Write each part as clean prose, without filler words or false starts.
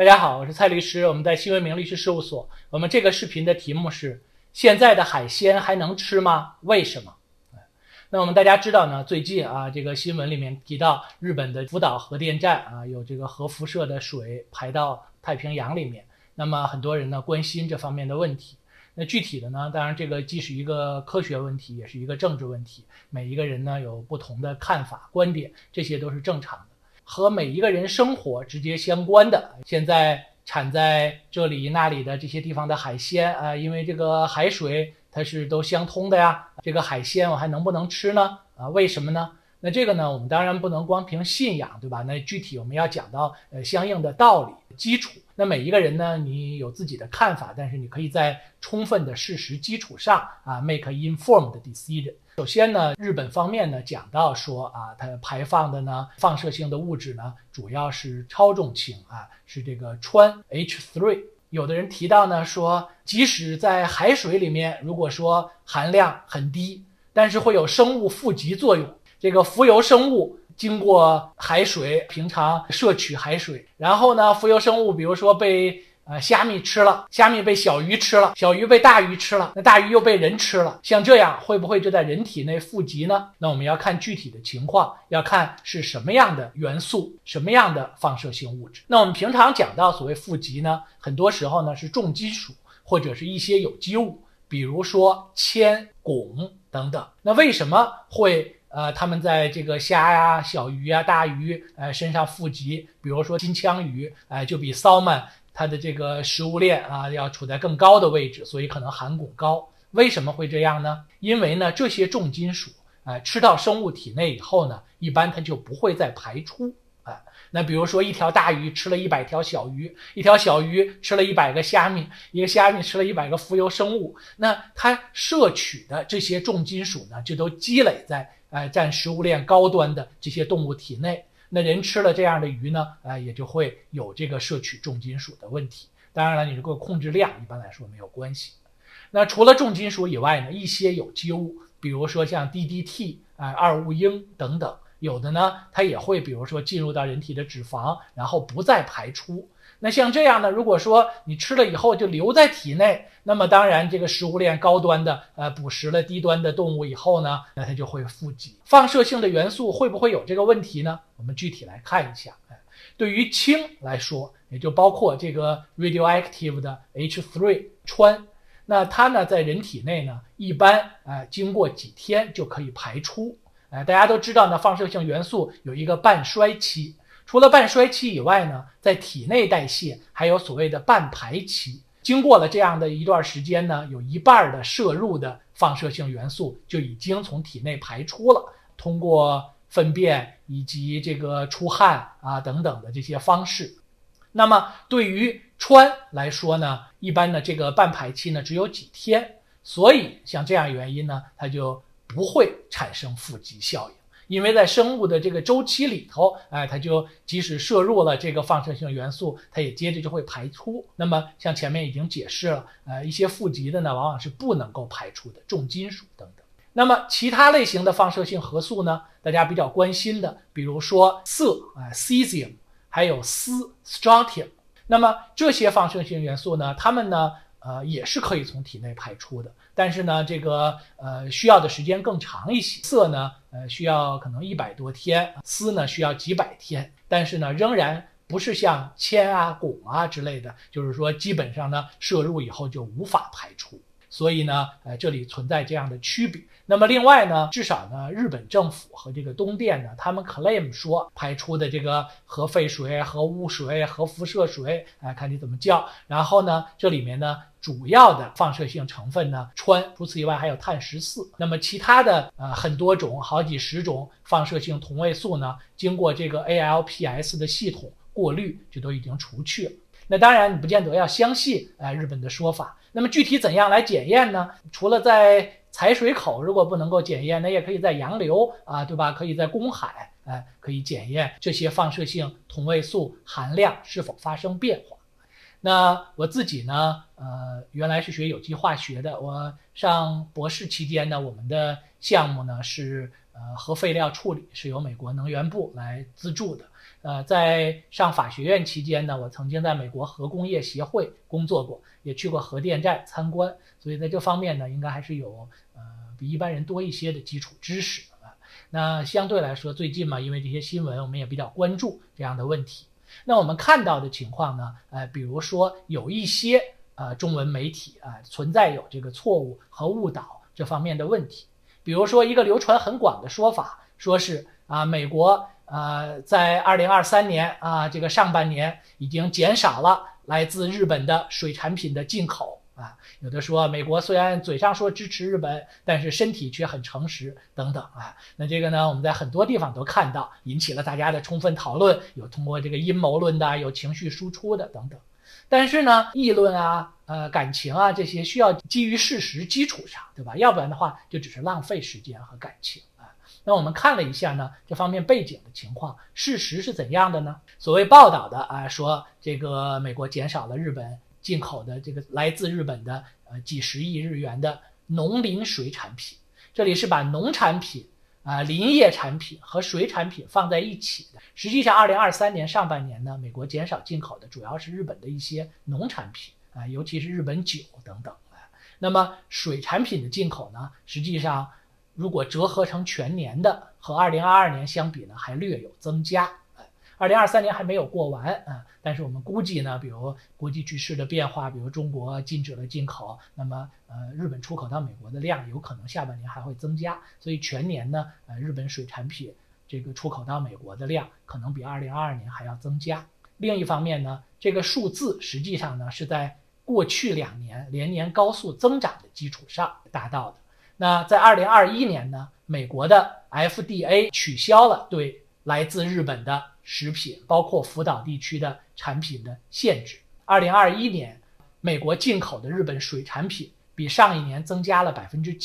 大家好，我是蔡律师，我们在新闻明律师事务所。我们这个视频的题目是：现在的海鲜还能吃吗？为什么？那我们大家知道呢，最近这个新闻里面提到日本的福岛核电站有这个核辐射的水排到太平洋里面，那么很多人呢关心这方面的问题。那具体的呢，当然这个既是一个科学问题，也是一个政治问题，每一个人呢有不同的看法观点，这些都是正常的。和每一个人生活直接相关的，现在产在这里那里的这些地方的海鲜因为这个海水它是都相通的呀，这个海鲜我还能不能吃呢？为什么呢？那这个呢，我们当然不能光凭信仰，对吧？那具体我们要讲到相应的道理基础。那每一个人呢，你有自己的看法，但是你可以在充分的事实基础上make a informed decision。首先呢，日本方面呢讲到说它排放的呢放射性的物质呢主要是超重氢是这个氚 H3。有的人提到呢说，即使在海水里面，如果说含量很低，但是会有生物富集作用。这个浮游生物经过海水，平常摄取海水，然后呢，浮游生物比如说被虾米吃了，虾米被小鱼吃了，小鱼被大鱼吃了，那大鱼又被人吃了，像这样会不会就在人体内富集呢？那我们要看具体的情况，要看是什么样的元素，什么样的放射性物质。那我们平常讲到所谓富集呢，很多时候呢是重金属或者是一些有机物，比如说铅、汞等等。那为什么会他们在这个虾小鱼大鱼身上富集？比如说金枪鱼就比salmon它的这个食物链要处在更高的位置，所以可能含汞高。为什么会这样呢？因为呢这些重金属吃到生物体内以后呢，一般它就不会再排出。那比如说一条大鱼吃了100条小鱼，一条小鱼吃了100个虾米，一个虾米吃了100个浮游生物，那它摄取的这些重金属呢就都积累在占食物链高端的这些动物体内。那人吃了这样的鱼呢也就会有这个摄取重金属的问题。当然了，你如果控制量一般来说没有关系。那除了重金属以外呢，一些有机物，比如说像 DDT 二戊英等等，有的呢它也会比如说进入到人体的脂肪，然后不再排出。那像这样呢，如果说你吃了以后就留在体内，那么当然这个食物链高端的捕食了低端的动物以后呢，那它就会富集。放射性的元素会不会有这个问题呢？我们具体来看一下。对于氢来说，也就包括这个 radioactive 的 H3 氚，那它呢在人体内呢一般经过几天就可以排出。大家都知道呢，放射性元素有一个半衰期。除了半衰期以外呢，在体内代谢还有所谓的半排期。经过了这样的一段时间呢，有一半的摄入的放射性元素就已经从体内排出了，通过粪便以及这个出汗等等的这些方式。那么对于氚来说呢，一般的这个半排期呢只有几天，所以像这样原因呢，它就不会产生富集效应。因为在生物的这个周期里头它就即使摄入了这个放射性元素，它也接着就会排出。那么像前面已经解释了一些富集的呢往往是不能够排出的，重金属等等。那么其他类型的放射性核素呢，大家比较关心的，比如说铯cesium 还有锶 strontium。那么这些放射性元素呢，它们呢也是可以从体内排出的，但是呢这个需要的时间更长一些。铯呢需要可能100多天，锶呢需要几百天，但是呢仍然不是像铅汞之类的，就是说基本上呢摄入以后就无法排出。所以呢这里存在这样的区别。那么另外呢，至少呢日本政府和这个东电呢，他们 claim 说排出的这个核废水、核污水、核辐射水看你怎么叫，然后呢这里面呢主要的放射性成分呢氚，除此以外还有碳14。那么其他的很多种好几十种放射性同位素呢，经过这个 ALPS 的系统过滤就都已经除去了。那当然你不见得要相信日本的说法。那么具体怎样来检验呢？除了在采水口如果不能够检验，那也可以在洋流对吧？可以在公海可以检验这些放射性同位素含量是否发生变化。那我自己呢原来是学有机化学的，我上博士期间呢，我们的项目呢是核废料处理，是由美国能源部来资助的。 在上法学院期间呢，我曾经在美国核工业协会工作过，也去过核电站参观，所以在这方面呢，应该还是有比一般人多一些的基础知识啊。那相对来说，最近嘛，因为这些新闻，我们也比较关注这样的问题。那我们看到的情况呢，比如说有一些中文媒体存在有这个错误和误导这方面的问题。比如说一个流传很广的说法，说是美国在2023年这个上半年已经减少了来自日本的水产品的进口有的说美国虽然嘴上说支持日本，但是身体却很诚实等等那这个呢，我们在很多地方都看到，引起了大家的充分讨论，有通过这个阴谋论的，有情绪输出的等等。但是呢，议论感情这些需要基于事实基础上，对吧？要不然的话，就只是浪费时间和感情那我们看了一下呢，这方面背景的情况，事实是怎样的呢？所谓报道的说这个美国减少了日本进口的这个来自日本的几十亿日元的农林水产品，这里是把农产品林业产品和水产品放在一起的。实际上2023年上半年呢，美国减少进口的主要是日本的一些农产品尤其是日本酒等等那么水产品的进口呢，实际上如果折合成全年的，和2022年相比呢，还略有增加。2023年还没有过完但是我们估计呢，比如国际局势的变化，比如中国禁止了进口，那么日本出口到美国的量有可能下半年还会增加，所以全年呢日本水产品这个出口到美国的量可能比2022年还要增加。另一方面呢，这个数字实际上呢是在过去2年连年高速增长的基础上达到的。那在2021年呢，美国的 FDA 取消了对来自日本的食品，包括福岛地区的产品的限制。2021年，美国进口的日本水产品比上一年增加了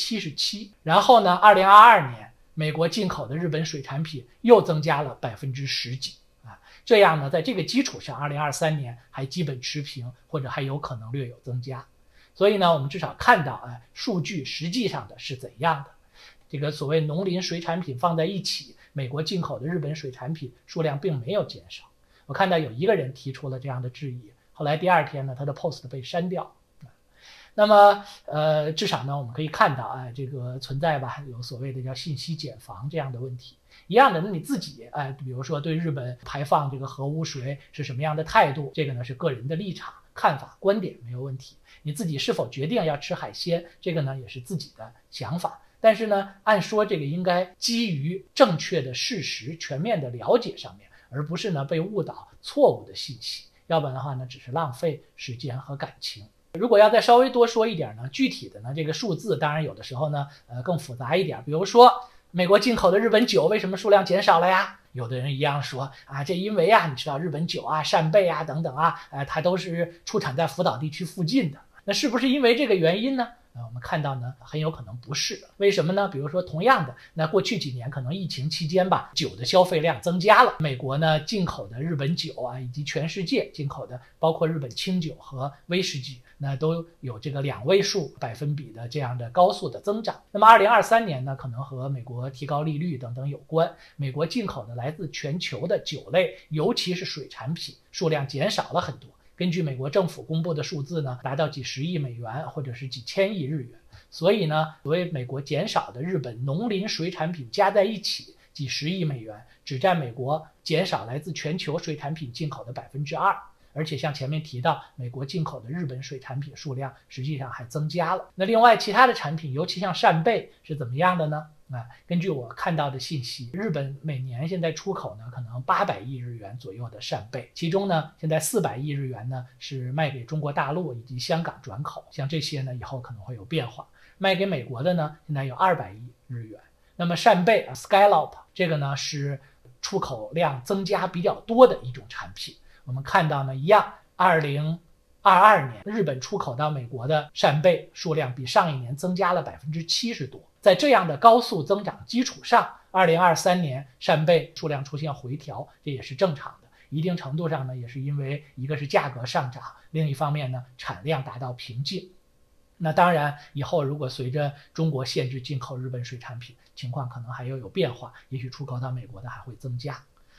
77%。然后呢，2022年，美国进口的日本水产品又增加了10几这样呢，在这个基础上，2023年还基本持平，或者还有可能略有增加。所以呢，我们至少看到数据实际上的是怎样的。这个所谓农林水产品放在一起，美国进口的日本水产品数量并没有减少。我看到有一个人提出了这样的质疑，后来第二天呢，他的 post 被删掉。那么至少呢，我们可以看到这个存在吧，有所谓的叫信息茧房这样的问题。一样的，那你自己比如说对日本排放这个核污水是什么样的态度，这个呢是个人的立场、看法、观点没有问题。你自己是否决定要吃海鲜，这个呢也是自己的想法。但是呢，按说这个应该基于正确的事实、全面的了解上面，而不是呢被误导错误的信息。要不然的话呢，只是浪费时间和感情。如果要再稍微多说一点呢，具体的呢这个数字当然有的时候呢更复杂一点。比如说美国进口的日本酒为什么数量减少了呀？有的人一样说这因为你知道日本酒扇贝等等它都是出产在福岛地区附近的。那是不是因为这个原因呢？我们看到呢，很有可能不是。为什么呢？比如说同样的，那过去几年可能疫情期间吧，酒的消费量增加了，美国呢进口的日本酒以及全世界进口的包括日本清酒和威士忌，那都有这个2位数百分比的这样的高速的增长。那么2023年呢，可能和美国提高利率等等有关，美国进口的来自全球的酒类，尤其是水产品数量减少了很多。根据美国政府公布的数字呢，达到几十亿美元或者是几千亿日元。所以呢，所谓美国减少的日本农林水产品加在一起几十亿美元，只占美国减少来自全球水产品进口的2%。而且像前面提到，美国进口的日本水产品数量实际上还增加了。那另外其他的产品，尤其像扇贝是怎么样的呢？根据我看到的信息，日本每年现在出口呢可能800亿日元左右的扇贝，其中呢现在400亿日元呢是卖给中国大陆以及香港转口，像这些呢以后可能会有变化。卖给美国的呢现在有200亿日元。那么扇贝scallop 这个呢是出口量增加比较多的一种产品。我们看到呢一样，2022年日本出口到美国的扇贝数量比上一年增加了70%多。在这样的高速增长基础上，2023年扇贝数量出现回调，这也是正常的。一定程度上呢，也是因为一个是价格上涨，另一方面呢，产量达到瓶颈。那当然，以后如果随着中国限制进口日本水产品，情况可能还要有变化，也许出口到美国的还会增加。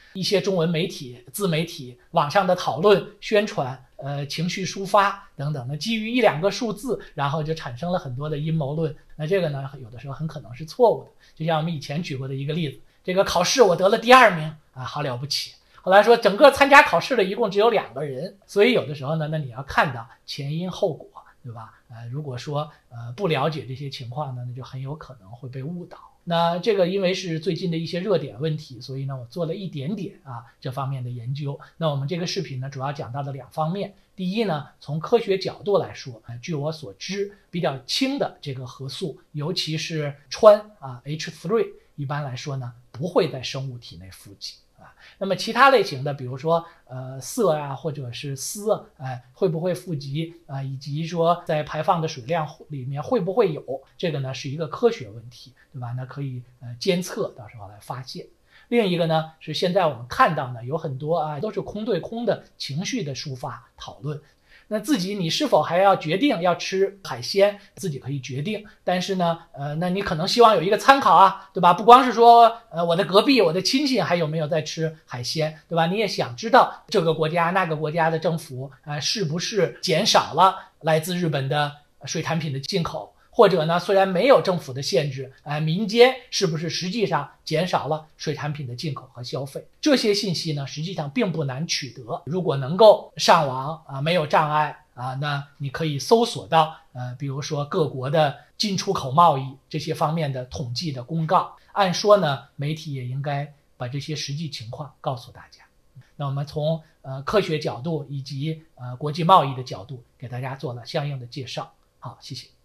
一些中文媒体、自媒体、网上的讨论、宣传、情绪抒发等等的，基于一两个数字，然后就产生了很多的阴谋论。那这个呢，有的时候很可能是错误的。就像我们以前举过的一个例子，这个考试我得了第2名啊，好了不起。后来说整个参加考试的一共只有2个人，所以有的时候呢，那你要看到前因后果，对吧？如果说不了解这些情况呢，那就很有可能会被误导。那这个因为是最近的一些热点问题，所以呢我做了一点点这方面的研究。那我们这个视频呢主要讲到的2方面。第一呢，从科学角度来说，据我所知，比较轻的这个核素，尤其是氚H3，一般来说呢不会在生物体内富集。那么其他类型的，比如说铯啊，或者是锶，会不会富集以及说在排放的水量里面会不会有，这个呢是一个科学问题，对吧？那可以监测，到时候来发现。另一个呢是现在我们看到呢有很多都是空对空的情绪的抒发讨论。那自己你是否还要决定要吃海鲜，自己可以决定，但是呢那你可能希望有一个参考对吧？不光是说我的隔壁我的亲戚还有没有在吃海鲜，对吧？你也想知道这个国家那个国家的政府是不是减少了来自日本的水产品的进口，或者呢虽然没有政府的限制民间是不是实际上减少了水产品的进口和消费。这些信息呢实际上并不难取得，如果能够上网没有障碍那你可以搜索到比如说各国的进出口贸易这些方面的统计的公告。按说呢媒体也应该把这些实际情况告诉大家。那我们从科学角度以及国际贸易的角度给大家做了相应的介绍。好，谢谢。